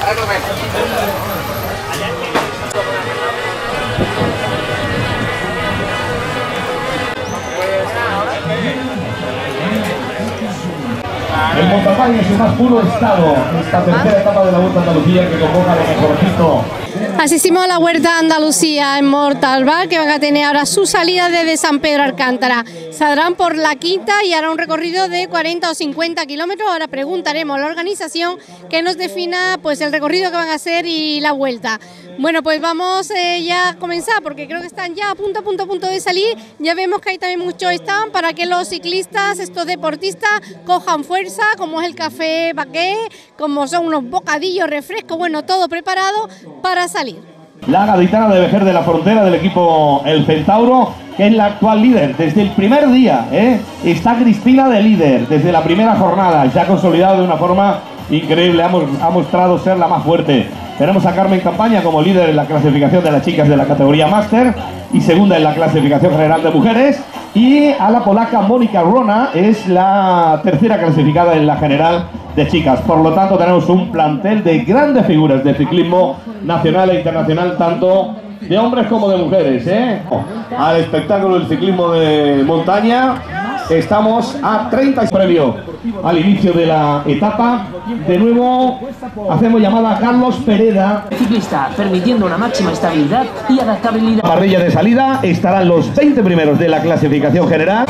El Montapay en su más puro estado, esta tercera etapa de la Vuelta a Andalucía que convoca a lo mejorcito. Asistimos a la Vuelta a Andalucía en Montalbán, que van a tener ahora su salida desde San Pedro Alcántara. Saldrán por la Quinta y hará un recorrido de 40 o 50 kilómetros. Ahora preguntaremos a la organización que nos defina pues el recorrido que van a hacer y la vuelta. Bueno, pues vamos ya a comenzar, porque creo que están ya a punto de salir. Ya vemos que hay también muchos stand para que los ciclistas, estos deportistas, cojan fuerza, como es el café baquet, como son unos bocadillos, refrescos, bueno, todo preparado para salir. La gaditana de Vejer de la Frontera del equipo El Centauro, que es la actual líder desde el primer día, está Cristina de líder desde la primera jornada, ya consolidado de una forma increíble, ha mostrado ser la más fuerte. Tenemos a Carmen Campaña como líder en la clasificación de las chicas de la categoría máster y segunda en la clasificación general de mujeres, y a la polaca Mónica Rona es la tercera clasificada en la general de chicas. Por lo tanto, tenemos un plantel de grandes figuras de ciclismo nacional e internacional, tanto de hombres como de mujeres, al espectáculo del ciclismo de montaña. Estamos a 30 previo al inicio de la etapa. De nuevo hacemos llamada a Carlos Pereda, ciclista, permitiendo una máxima estabilidad y adaptabilidad. La parrilla de salida estarán los 20 primeros de la clasificación general.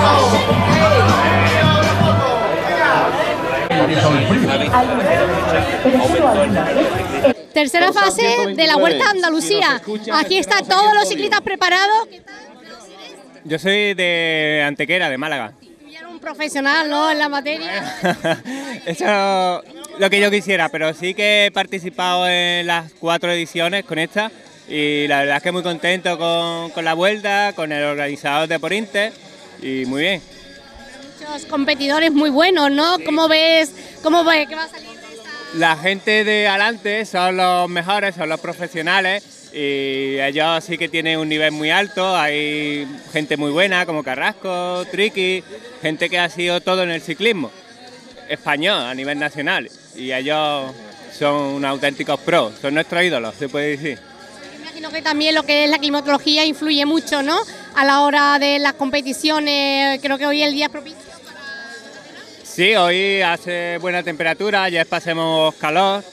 Tercera fase de la Vuelta a Andalucía. Aquí están todos los ciclistas preparados. Yo soy de Antequera, de Málaga. Y era un profesional, ¿no?, en la materia. Eso es lo que yo quisiera, pero sí que he participado en las 4 ediciones con esta y la verdad es que muy contento con la vuelta, con el organizador de Por Inter y muy bien. Muchos competidores muy buenos, ¿no? ¿Cómo ves que va a salir de esta? La gente de adelante son los mejores, son los profesionales. Y ellos sí que tienen un nivel muy alto, hay gente muy buena como Carrasco, Triqui, gente que ha sido todo en el ciclismo español a nivel nacional y ellos son unos auténticos pros, son nuestros ídolos, se puede decir. Imagino que también lo que es la climatología influye mucho, ¿no?, a la hora de las competiciones. Creo que hoy el día es propicio para... Sí, hoy hace buena temperatura, ayer pasemos calor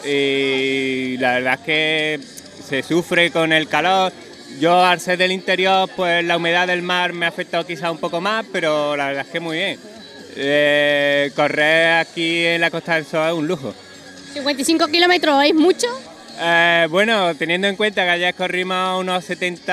y la verdad es que se sufre con el calor. Yo al ser del interior, pues la humedad del mar me ha afectado quizá un poco más, pero la verdad es que muy bien. Correr aquí en la Costa del Sol es un lujo. 55 kilómetros, ¿es mucho? Bueno, teniendo en cuenta que ayer corrimos unos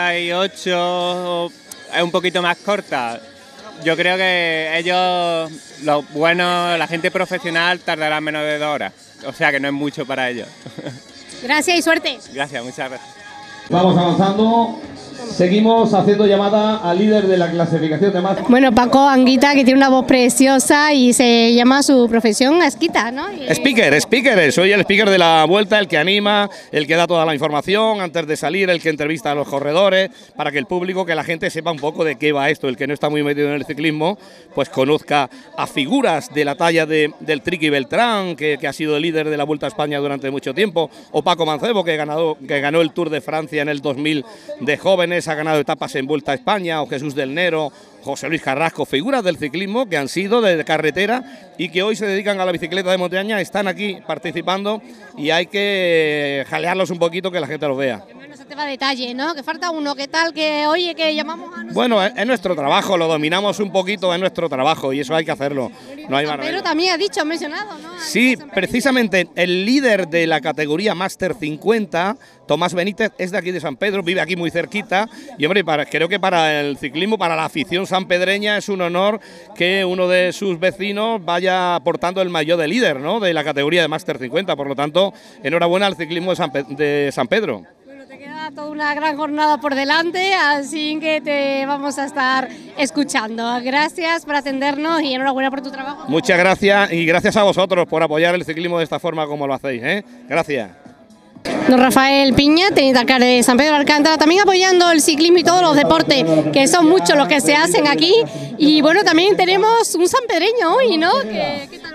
78, es un poquito más corta. Yo creo que ellos, los buenos, la gente profesional, tardará menos de 2 horas. O sea que no es mucho para ellos. Gracias y suerte. Gracias, muchas gracias. Vamos avanzando. Seguimos haciendo llamada al líder de la clasificación de más. Bueno, Paco Anguita, que tiene una voz preciosa y se llama su profesión Asquita, ¿no? Speaker, soy el speaker de la vuelta, el que anima, el que da toda la información antes de salir, el que entrevista a los corredores, para que el público, que la gente sepa un poco de qué va esto, el que no está muy metido en el ciclismo, pues conozca a figuras de la talla del Triqui Beltrán, que ha sido el líder de la Vuelta a España durante mucho tiempo, o Paco Mancebo, que ganó el Tour de Francia en el 2000 de jóvenes, ha ganado etapas en Vuelta a España, o Jesús del Nero, José Luis Carrasco, figuras del ciclismo que han sido de carretera y que hoy se dedican a la bicicleta de montaña, están aquí participando y hay que jalearlos un poquito, que la gente los vea. Ese tema de detalle, ¿no? Que falta uno, ¿qué tal? Que oye, que llamamos a... Bueno, es nuestro trabajo, lo dominamos un poquito, es nuestro trabajo y eso hay que hacerlo. No hay más remedio. Pero también ha mencionado, ¿no? Sí, precisamente el líder de la categoría Máster 50, Tomás Benítez, es de aquí de San Pedro, vive aquí muy cerquita y hombre, creo que para el ciclismo, para la afición sanpedreña es un honor que uno de sus vecinos vaya portando el maillot de líder, ¿no?, de la categoría de Máster 50, por lo tanto, enhorabuena al ciclismo de San Pedro. Queda toda una gran jornada por delante, así que te vamos a estar escuchando. Gracias por atendernos y enhorabuena por tu trabajo. Muchas gracias y gracias a vosotros por apoyar el ciclismo de esta forma como lo hacéis, ¿eh? Gracias. Don Rafael Piña, teniente alcalde de San Pedro Alcántara, también apoyando el ciclismo y todos los deportes, que son muchos los que se hacen aquí. Y bueno, también tenemos un sanpedreño hoy, ¿no? ¿Qué tal? Buenos días.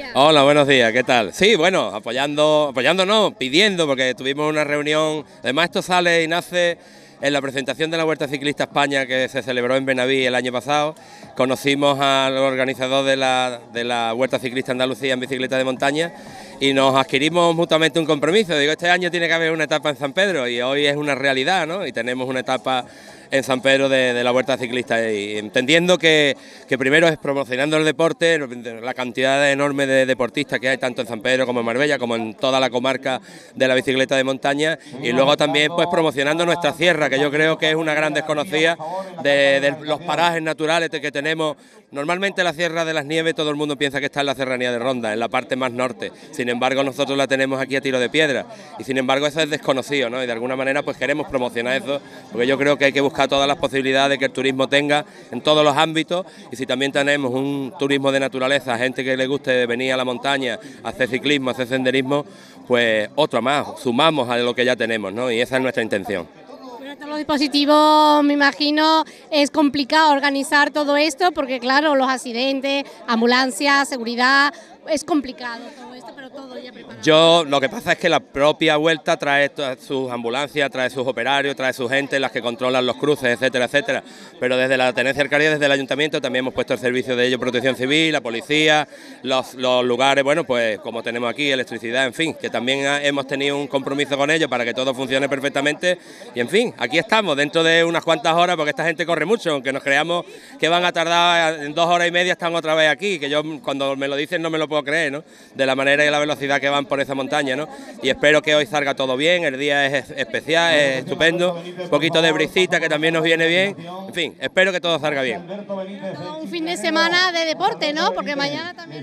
Hola, buenos días, ¿qué tal? Sí, bueno, apoyando no, pidiendo, porque tuvimos una reunión. Además, esto sale y nace en la presentación de la Vuelta Ciclista España que se celebró en Benaví el año pasado. Conocimos al organizador de la Vuelta Ciclista Andalucía en bicicleta de montaña y nos adquirimos mutuamente un compromiso. Digo, este año tiene que haber una etapa en San Pedro y hoy es una realidad, ¿no? Y tenemos una etapa en San Pedro de la Vuelta Ciclista, y entendiendo que primero es promocionando el deporte, la cantidad enorme de deportistas que hay tanto en San Pedro como en Marbella, como en toda la comarca de la bicicleta de montaña, y luego también pues promocionando nuestra sierra, que yo creo que es una gran desconocida de los parajes naturales que tenemos. Normalmente la Sierra de las Nieves todo el mundo piensa que está en la serranía de Ronda, en la parte más norte, sin embargo nosotros la tenemos aquí a tiro de piedra, y sin embargo eso es desconocido, ¿no? Y de alguna manera pues queremos promocionar eso, porque yo creo que hay que buscar todas las posibilidades que el turismo tenga en todos los ámbitos, y si también tenemos un turismo de naturaleza, gente que le guste venir a la montaña, hacer ciclismo, hacer senderismo, pues otro más, sumamos a lo que ya tenemos, ¿no? Y esa es nuestra intención. Los dispositivos, me imagino, es complicado organizar todo esto porque, claro, los accidentes, ambulancia, seguridad, es complicado todo esto, pero todo ya preparado. Lo que pasa es que la propia Vuelta trae todas sus ambulancias, trae sus operarios, trae su gente, las que controlan los cruces, etcétera, etcétera. Pero desde la tenencia alcaldía, desde el ayuntamiento, también hemos puesto el servicio de ello, protección civil, la policía, los lugares, bueno, pues como tenemos aquí, electricidad, en fin, que también hemos tenido un compromiso con ellos para que todo funcione perfectamente. Y en fin, aquí estamos, dentro de unas cuantas horas, porque esta gente corre mucho, aunque nos creamos que van a tardar en 2 horas y media, están otra vez aquí, que yo cuando me lo dicen no me lo puedo creer, ¿no? De la manera y la velocidad que van por esa montaña, ¿no? Y espero que hoy salga todo bien, el día es especial, es estupendo, un poquito de brisita que también nos viene bien, en fin, espero que todo salga bien. Un fin de semana de deporte, ¿no? Porque mañana también...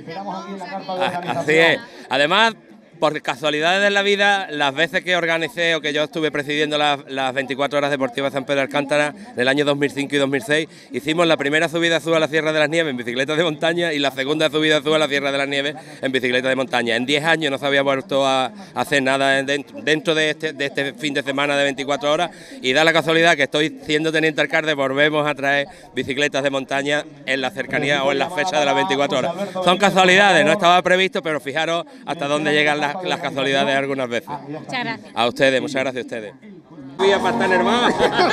Así es, además, por casualidades de la vida, las veces que organicé o que yo estuve presidiendo las 24 horas deportivas de San Pedro de Alcántara del año 2005 y 2006, hicimos la primera subida azul a la Sierra de las Nieves en bicicleta de montaña y la segunda subida azul a la Sierra de las Nieves en bicicleta de montaña. En 10 años no se había vuelto a hacer nada dentro de este fin de semana de 24 horas, y da la casualidad que estoy siendo teniente alcalde, volvemos a traer bicicletas de montaña en la cercanía o en las fechas de las 24 horas. Son casualidades, no estaba previsto, pero fijaros hasta dónde llegan las casualidades algunas veces. Muchas gracias. A ustedes, muchas gracias a ustedes. Voy a pasar hermano.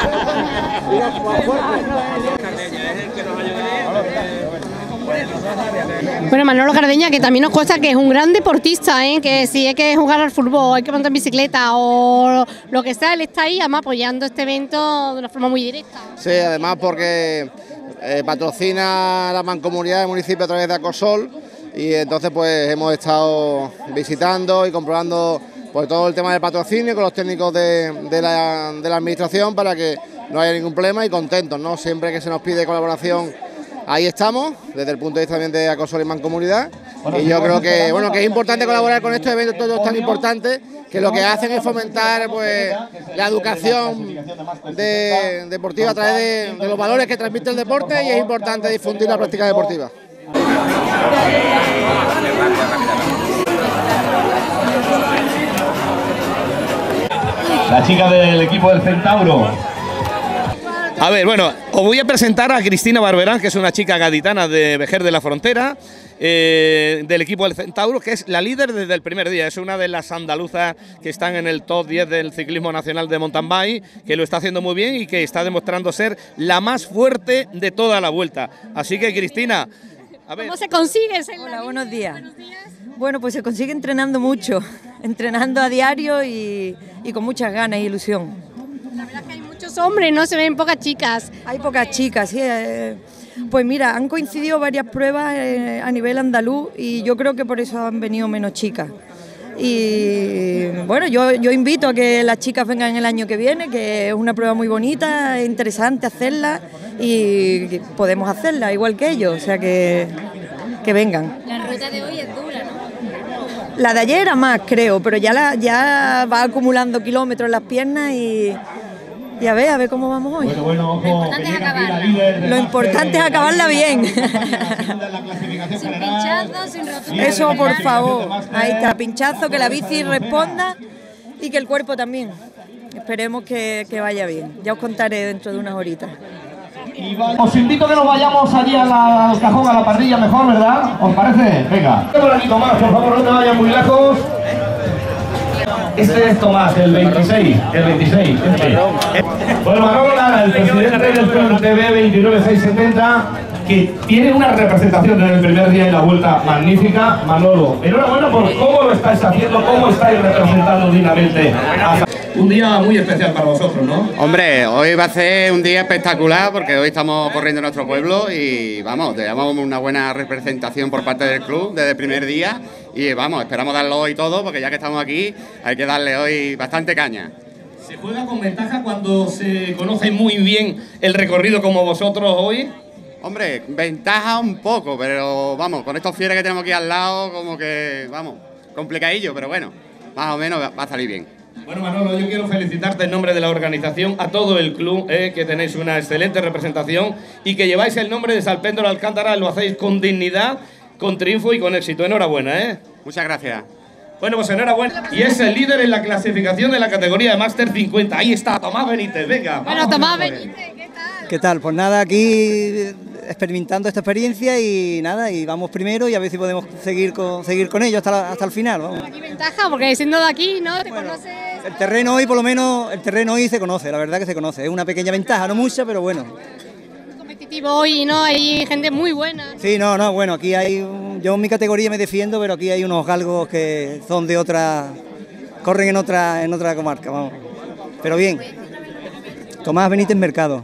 Bueno, Manolo Cardeña, que también nos consta que es un gran deportista, ¿eh? Que si hay que jugar al fútbol, hay que montar en bicicleta o lo que sea, él está ahí además apoyando este evento de una forma muy directa. Sí, además porque patrocina la mancomunidad del municipio a través de Acosol, y entonces pues hemos estado visitando y comprobando pues todo el tema del patrocinio con los técnicos de la administración para que no haya ningún problema, y contentos, ¿no? Siempre que se nos pide colaboración, ahí estamos, desde el punto de vista también de Acosol y mancomunidad, y yo creo que bueno, que es importante colaborar con estos eventos todos tan importantes, que lo que hacen es fomentar pues la educación deportiva a través de los valores que transmite el deporte, y es importante difundir la práctica deportiva. La chica del equipo del Centauro. A ver, bueno, os voy a presentar a Cristina Barberán, que es una chica gaditana de Vejer de la Frontera, del equipo del Centauro, que es la líder desde el primer día. Es una de las andaluzas que están en el top 10 del ciclismo nacional de mountain bike, que lo está haciendo muy bien y que está demostrando ser la más fuerte de toda la vuelta. Así que, Cristina, a ver. ¿Cómo se consigue? Hola, buenos días. Buenos días. Bueno, pues se consigue entrenando mucho, entrenando a diario y con muchas ganas e ilusión. La verdad es que hay muchos hombres, no se ven pocas chicas. Hay pocas chicas, sí. Pues mira, han coincidido varias pruebas a nivel andaluz y yo creo que por eso han venido menos chicas. Y bueno, yo invito a que las chicas vengan el año que viene, que es una prueba muy bonita, es interesante hacerla y podemos hacerla igual que ellos, o sea que vengan. La ruta de hoy es dura, ¿no? La de ayer era más, creo, pero ya va acumulando kilómetros en las piernas y a ver cómo vamos hoy. Lo importante es acabarla. Lo importante es acabarla bien. Sin pinchazos, sin roturas. Eso, por favor. Ahí está, pinchazo, que la bici responda y que el cuerpo también. Esperemos que vaya bien. Ya os contaré dentro de unas horitas. Os invito a que nos vayamos allí al cajón, a la parrilla mejor, ¿verdad? ¿Os parece? Venga. Por aquí Tomás, por favor, no te vayas muy lejos. Este es Tomás, el 26. Bueno, Manolo Lara, el presidente del Club TV 29670, que tiene una representación desde el primer día en la vuelta magnífica. Manolo, enhorabuena por cómo lo estáis haciendo, cómo estáis representando dignamente. Un día muy especial para vosotros, ¿no? Hombre, hoy va a ser un día espectacular porque hoy estamos corriendo en nuestro pueblo y vamos, llevamos una buena representación por parte del club desde el primer día y vamos, esperamos darlo hoy todo porque ya que estamos aquí hay que darle hoy bastante caña. ¿Se juega con ventaja cuando se conoce muy bien el recorrido como vosotros hoy? Hombre, ventaja un poco, pero vamos, con estos fieres que tenemos aquí al lado como que, vamos, complicadillo, pero bueno, más o menos va a salir bien. Bueno, Manolo, yo quiero felicitarte en nombre de la organización, a todo el club, que tenéis una excelente representación y que lleváis el nombre de San Pedro de Alcántara, lo hacéis con dignidad, con triunfo y con éxito. Enhorabuena, ¿eh? Muchas gracias. Bueno, pues enhorabuena. Y es el líder en la clasificación de la categoría de Máster 50. Ahí está, Tomás Benítez, venga. Bueno, Tomás Benítez, ¿qué tal? ¿Qué tal? Pues nada, aquí experimentando esta experiencia y nada, y vamos primero y a ver si podemos seguir con ello hasta el final. Vamos. Aquí ventaja, porque siendo de aquí, ¿no? Te bueno, conoces. El terreno hoy, por lo menos, el terreno hoy se conoce, la verdad que se conoce. Es una pequeña ventaja, no mucha, pero bueno. Muy competitivo hoy, ¿no? Hay gente muy buena. Sí, no, bueno, aquí hay, yo en mi categoría me defiendo, pero aquí hay unos galgos que son de otra, corren en otra comarca, vamos. Pero bien. Tomás Benítez Mercado.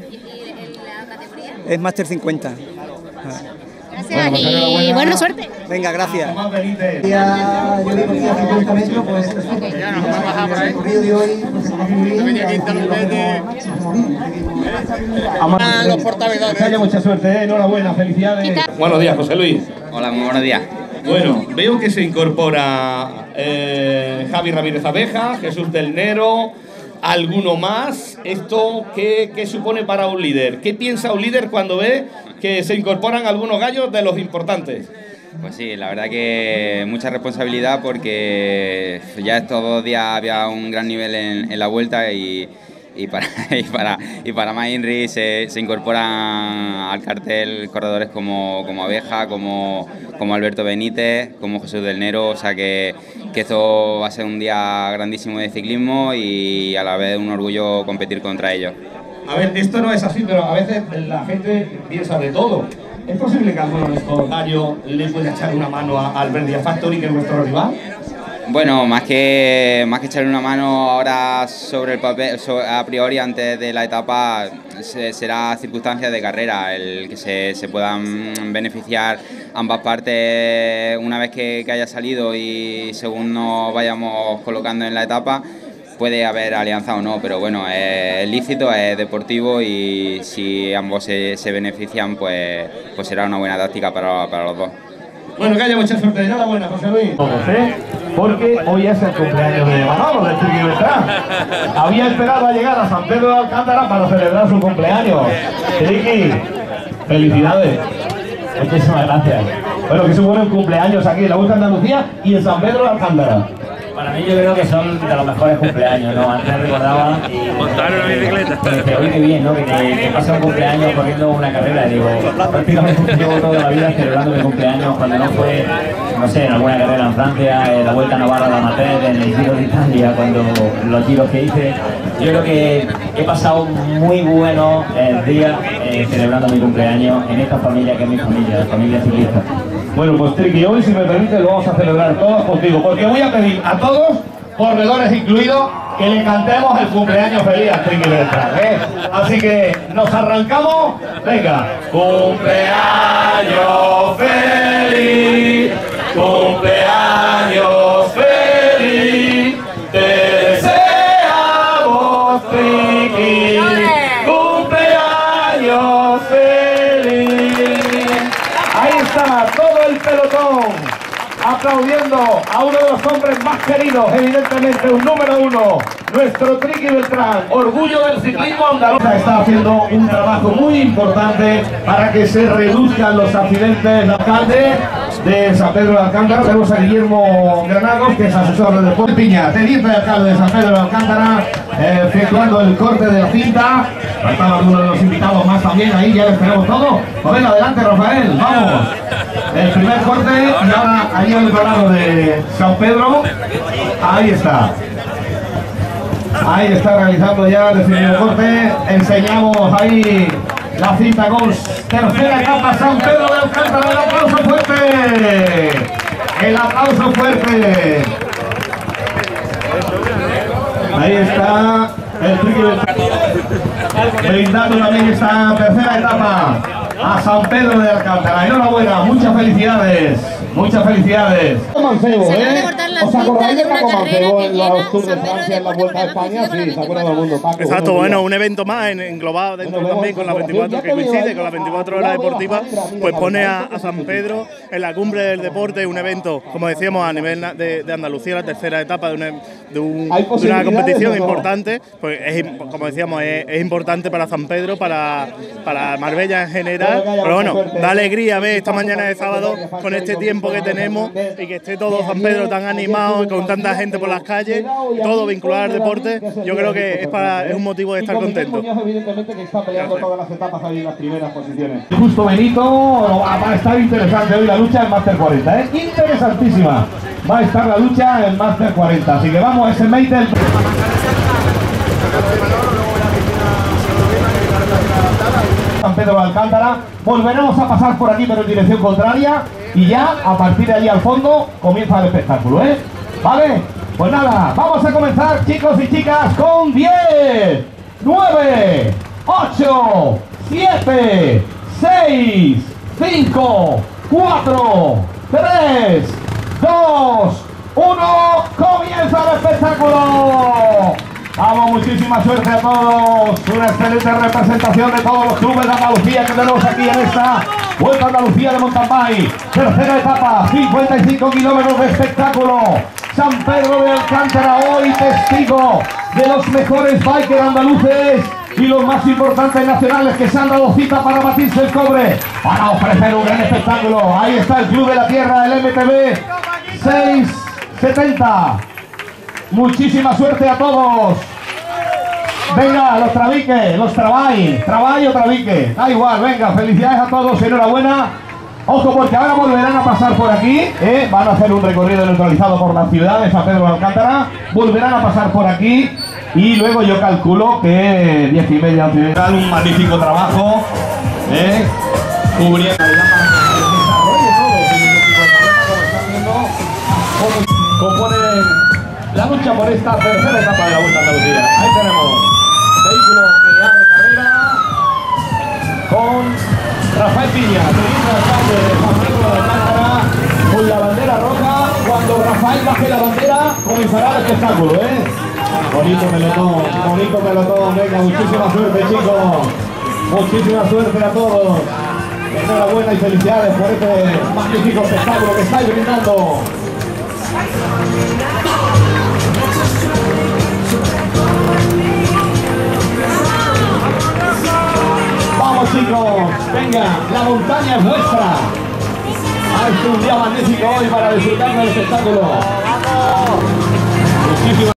Es Máster 50. Gracias y buena suerte. Venga, gracias. Tomás Benítez. Ya, yo vivo aquí a 50 metros, pues Ya nos vamos a bajar por ahí. el recorrido de hoy, pues se va muy bien. Los portavedores. Que haya mucha suerte, enhorabuena, felicidades. Buenos días, José Luis. Hola, muy buenos días. Bueno, veo que se incorpora Javi Ramírez Abeja, Jesús del Nero, alguno más. ¿Esto qué supone para un líder? ¿Qué piensa un líder cuando ve que se incorporan algunos gallos de los importantes? Pues sí, la verdad que mucha responsabilidad porque ya estos 2 días había un gran nivel en la vuelta y para más INRI se incorporan al cartel corredores como Abeja, como Alberto Benítez, como Jesús del Nero, o sea que esto va a ser un día grandísimo de ciclismo y a la vez un orgullo competir contra ellos. A ver, esto no es así, pero a veces la gente piensa de todo. ¿Es posible que alguno de estos gallos le pueda echar una mano a Alberdia Factory, que es nuestro rival? Bueno, más que echarle una mano ahora sobre el papel, a priori antes de la etapa, será circunstancias de carrera, el que se puedan beneficiar ambas partes una vez que haya salido y según nos vayamos colocando en la etapa. Puede haber alianza o no, pero bueno, es lícito, es deportivo y si ambos se benefician, pues será una buena táctica para los dos. Bueno, que haya mucha suerte. Enhorabuena, José Luis. Porque hoy es el cumpleaños de Manolo, del Triqui Beltrán. Había esperado a llegar a San Pedro de Alcántara para celebrar su cumpleaños. Triqui, felicidades. Muchísimas gracias. Bueno, que supone un cumpleaños aquí en la Vuelta a Andalucía y en San Pedro de Alcántara. Para mí yo creo que son de los mejores cumpleaños, ¿no? Antes recordaba y montar una bicicleta. Que hoy qué bien, ¿no? Que pasa un cumpleaños corriendo una carrera, digo, prácticamente llevo toda la vida celebrando mi cumpleaños cuando no fue, no sé, en alguna carrera en Francia, en la Vuelta a Navarra, la Amateur, en el Giro de Italia, cuando los giros que hice. Yo creo que he pasado muy buenos días celebrando mi cumpleaños en esta familia que es mi familia, la familia ciclista. Bueno, pues Triqui, hoy si me permite lo vamos a celebrar todos contigo, porque voy a pedir a todos, corredores incluidos, que le cantemos el cumpleaños feliz a Triqui Beltrán, ¿eh? Así que nos arrancamos, venga. Cumpleaños feliz, cumpleaños feliz, te deseamos Triqui, cumpleaños feliz. Ahí está todo el pelotón aplaudiendo a uno de los hombres más queridos, evidentemente un número 1, nuestro Triqui Beltrán, orgullo del ciclismo andaluz. Está haciendo un trabajo muy importante para que se reduzcan los accidentes. El alcalde de San Pedro de Alcántara. Tenemos a Guillermo Granados, que es asesor de deporte. Piña, teniente de alcalde de San Pedro de Alcántara, efectuando el corte de la cinta. Faltaba uno de los invitados más también, ahí ya les tenemos todo. Pues venga, adelante Rafael, vamos. El primer corte y ahora ahí al otro lado de San Pedro. Ahí está. Ahí está realizando ya el definido corte. Enseñamos ahí la cinta con tercera etapa San Pedro de Alcántara. El aplauso fuerte. El aplauso fuerte. Ahí está el tricky brindando también esta tercera etapa a San Pedro de Alcántara. Enhorabuena, muchas felicidades. Muchas felicidades. Mancebo, ¿os acordáis de Paco Mancebo en los Tours de Francia, en la Vuelta a España? Sí, se acuerda todo el mundo, Paco. Exacto, bueno, un evento más englobado dentro también con la 24, que coincide con las 24 horas deportivas, pues pone a San Pedro en la cumbre del deporte, un evento, como decíamos, a nivel de Andalucía, la tercera etapa de una competición importante, pues como decíamos, es importante para San Pedro, para Marbella en general, pero bueno, da alegría ver esta mañana de sábado con este tiempo que tenemos y que esté todo San Pedro tan animado y con tanta gente por las calles, todo vinculado al deporte. Yo creo que es un motivo de estar contento. Evidentemente que está peleando todas las etapas ahí en las primeras posiciones. Justo Benito, va a estar interesante hoy la lucha en Máster 40, interesantísima. Va a estar la lucha en Máster 40, así que vamos a ese Meitel. San Pedro de Alcántara, volveremos a pasar por aquí pero en dirección contraria y ya a partir de allí al fondo comienza el espectáculo, ¿vale? Pues nada, vamos a comenzar, chicos y chicas, con 10, 9, 8, 7, 6, 5, 4, 3, 2, 1, comienza el espectáculo. Vamos, muchísima suerte a todos. Una excelente representación de todos los clubes de Andalucía que tenemos aquí en esta Vuelta a Andalucía de mountain bike. Tercera etapa, 55 kilómetros de espectáculo. San Pedro de Alcántara hoy testigo de los mejores bikers andaluces y los más importantes nacionales que se han dado cita para batirse el cobre, para ofrecer un gran espectáculo. Ahí está el Club de la Tierra, el MTB 670. Muchísima suerte a todos. Venga, los trabiques, los trabajo o trabique, da igual, venga, felicidades a todos, enhorabuena. Ojo, porque ahora volverán a pasar por aquí, van a hacer un recorrido neutralizado por la ciudad de San Pedro de Alcántara, volverán a pasar por aquí y luego yo calculo que 10:30 tendrán un magnífico trabajo, cubriendo la lucha por esta tercera etapa de la Vuelta a Andalucía. Ahí tenemos vehículo que abre carrera con Rafael Piña, teniente alcalde de San Pedro de Alcántara, con la bandera roja. Cuando Rafael baje la bandera comenzará el espectáculo, Bonito pelotón, venga, muchísima suerte, chicos. Muchísima suerte a todos. Enhorabuena y felicidades por este magnífico espectáculo que estáis brindando. Vamos, chicos, venga, la montaña es vuestra. Es un día magnífico hoy para disfrutar del espectáculo. Muchísimas